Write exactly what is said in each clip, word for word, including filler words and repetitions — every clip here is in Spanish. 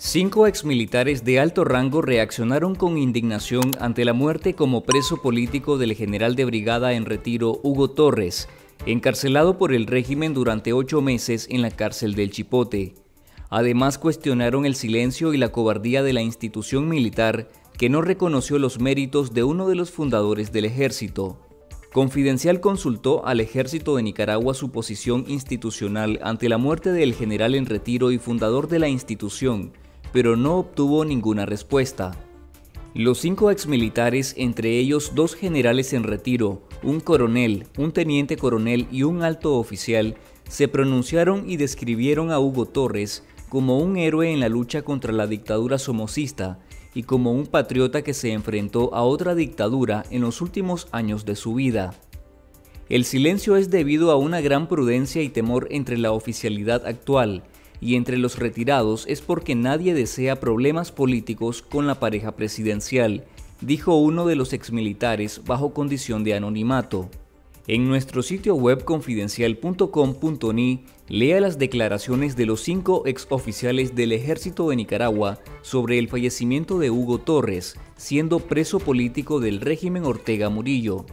Cinco exmilitares de alto rango reaccionaron con indignación ante la muerte como preso político del general de brigada en retiro Hugo Torres, encarcelado por el régimen durante ocho meses en la cárcel del Chipote. Además, cuestionaron el silencio y la cobardía de la institución militar, que no reconoció los méritos de uno de los fundadores del ejército. Confidencial consultó al Ejército de Nicaragua su posición institucional ante la muerte del general en retiro y fundador de la institución, pero no obtuvo ninguna respuesta. Los cinco exmilitares, entre ellos dos generales en retiro, un coronel, un teniente coronel y un alto oficial, se pronunciaron y describieron a Hugo Torres como un héroe en la lucha contra la dictadura somocista y como un patriota que se enfrentó a otra dictadura en los últimos años de su vida. El silencio es debido a una gran prudencia y temor entre la oficialidad actual, y entre los retirados es porque nadie desea problemas políticos con la pareja presidencial, dijo uno de los exmilitares bajo condición de anonimato. En nuestro sitio web confidencial punto com punto ni lea las declaraciones de los cinco exoficiales del Ejército de Nicaragua sobre el fallecimiento de Hugo Torres, siendo preso político del régimen Ortega Murillo.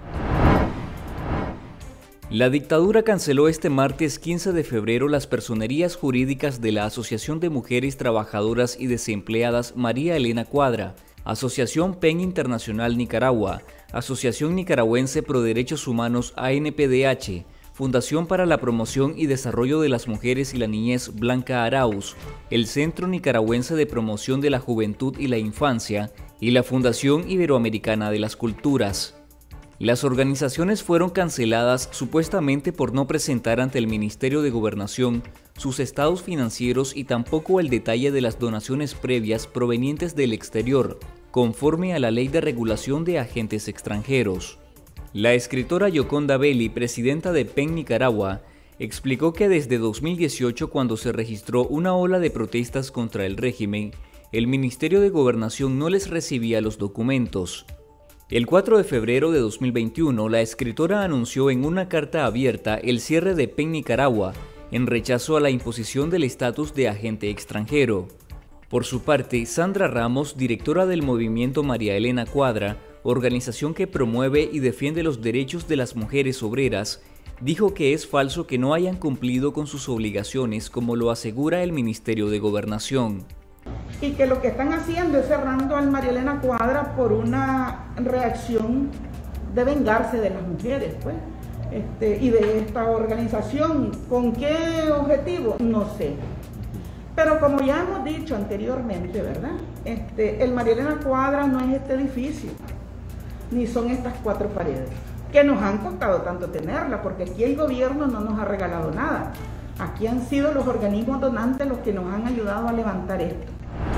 La dictadura canceló este martes quince de febrero las personerías jurídicas de la Asociación de Mujeres Trabajadoras y Desempleadas María Elena Cuadra, Asociación P E N Internacional Nicaragua, Asociación Nicaragüense Pro Derechos Humanos A N P D H, Fundación para la Promoción y Desarrollo de las Mujeres y la Niñez Blanca Arauz, el Centro Nicaragüense de Promoción de la Juventud y la Infancia y la Fundación Iberoamericana de las Culturas. Las organizaciones fueron canceladas supuestamente por no presentar ante el Ministerio de Gobernación sus estados financieros y tampoco el detalle de las donaciones previas provenientes del exterior, conforme a la Ley de Regulación de Agentes Extranjeros. La escritora Yoconda Belli, presidenta de P E N Nicaragua, explicó que desde dos mil dieciocho, cuando se registró una ola de protestas contra el régimen, el Ministerio de Gobernación no les recibía los documentos. El cuatro de febrero de dos mil veintiuno, la escritora anunció en una carta abierta el cierre de P E N Nicaragua, en rechazo a la imposición del estatus de agente extranjero. Por su parte, Sandra Ramos, directora del movimiento María Elena Cuadra, organización que promueve y defiende los derechos de las mujeres obreras, dijo que es falso que no hayan cumplido con sus obligaciones, como lo asegura el Ministerio de Gobernación. Y que lo que están haciendo es cerrando al María Elena Cuadra por una reacción de vengarse de las mujeres, pues, este, y de esta organización. ¿Con qué objetivo? No sé. Pero como ya hemos dicho anteriormente, ¿verdad? Este, el María Elena Cuadra no es este edificio, ni son estas cuatro paredes, que nos han costado tanto tenerla, porque aquí el gobierno no nos ha regalado nada. Aquí han sido los organismos donantes los que nos han ayudado a levantar esto.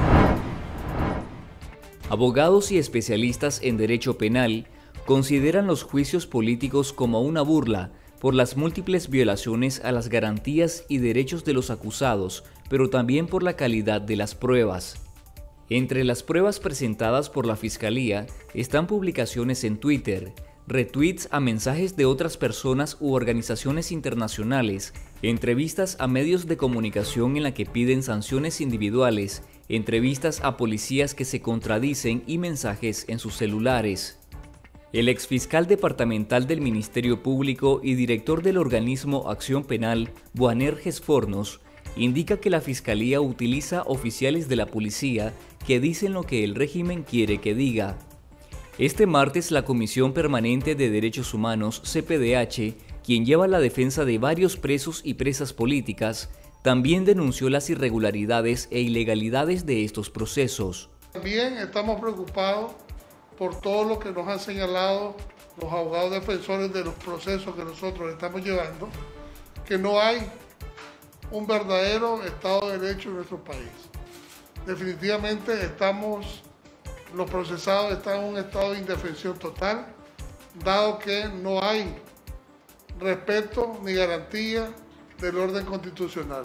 Abogados y especialistas en derecho penal consideran los juicios políticos como una burla por las múltiples violaciones a las garantías y derechos de los acusados, pero también por la calidad de las pruebas. Entre las pruebas presentadas por la Fiscalía están publicaciones en Twitter, retweets a mensajes de otras personas u organizaciones internacionales, entrevistas a medios de comunicación en la que piden sanciones individuales, entrevistas a policías que se contradicen y mensajes en sus celulares. El exfiscal departamental del Ministerio Público y director del organismo Acción Penal, Boanerges Fornos, indica que la Fiscalía utiliza oficiales de la policía que dicen lo que el régimen quiere que diga. Este martes, la Comisión Permanente de Derechos Humanos, C P D H, quien lleva la defensa de varios presos y presas políticas, también denunció las irregularidades e ilegalidades de estos procesos. También estamos preocupados por todo lo que nos han señalado los abogados defensores de los procesos que nosotros estamos llevando, que no hay un verdadero Estado de Derecho en nuestro país. Definitivamente estamos, los procesados están en un estado de indefensión total, dado que no hay respeto ni garantía del orden constitucional.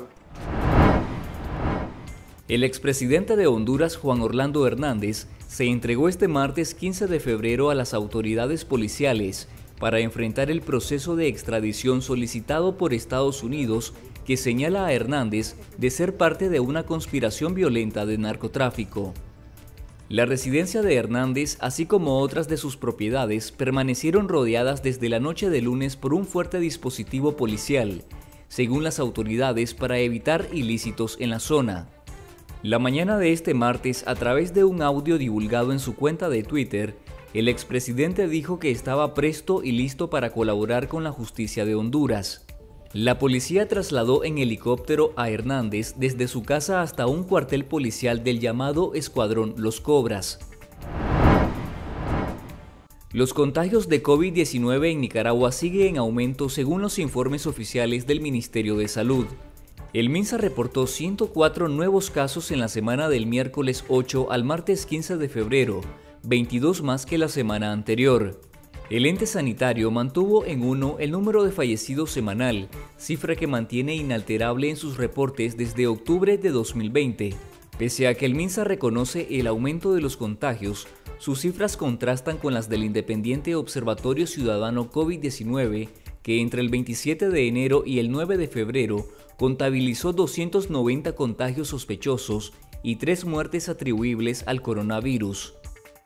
El expresidente de Honduras, Juan Orlando Hernández, se entregó este martes quince de febrero a las autoridades policiales para enfrentar el proceso de extradición solicitado por Estados Unidos que señala a Hernández de ser parte de una conspiración violenta de narcotráfico. La residencia de Hernández, así como otras de sus propiedades, permanecieron rodeadas desde la noche de lunes por un fuerte dispositivo policial, según las autoridades, para evitar ilícitos en la zona. La mañana de este martes, a través de un audio divulgado en su cuenta de Twitter, el expresidente dijo que estaba presto y listo para colaborar con la justicia de Honduras. La policía trasladó en helicóptero a Hernández desde su casa hasta un cuartel policial del llamado Escuadrón Los Cobras. Los contagios de COVID diecinueve en Nicaragua siguen en aumento según los informes oficiales del Ministerio de Salud. El MINSA reportó ciento cuatro nuevos casos en la semana del miércoles ocho al martes quince de febrero, veintidós más que la semana anterior. El ente sanitario mantuvo en uno el número de fallecidos semanal, cifra que mantiene inalterable en sus reportes desde octubre de dos mil veinte. Pese a que el MINSA reconoce el aumento de los contagios, sus cifras contrastan con las del Independiente Observatorio Ciudadano COVID diecinueve, que entre el veintisiete de enero y el nueve de febrero contabilizó doscientos noventa contagios sospechosos y tres muertes atribuibles al coronavirus.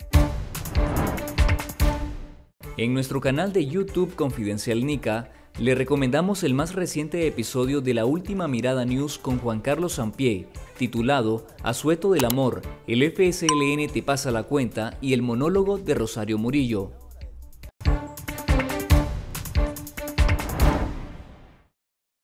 En nuestro canal de YouTube Confidencial Nica, le recomendamos el más reciente episodio de La Última Mirada News con Juan Carlos Sampié, titulado Asueto del Amor, el F S L N te pasa la cuenta y el monólogo de Rosario Murillo.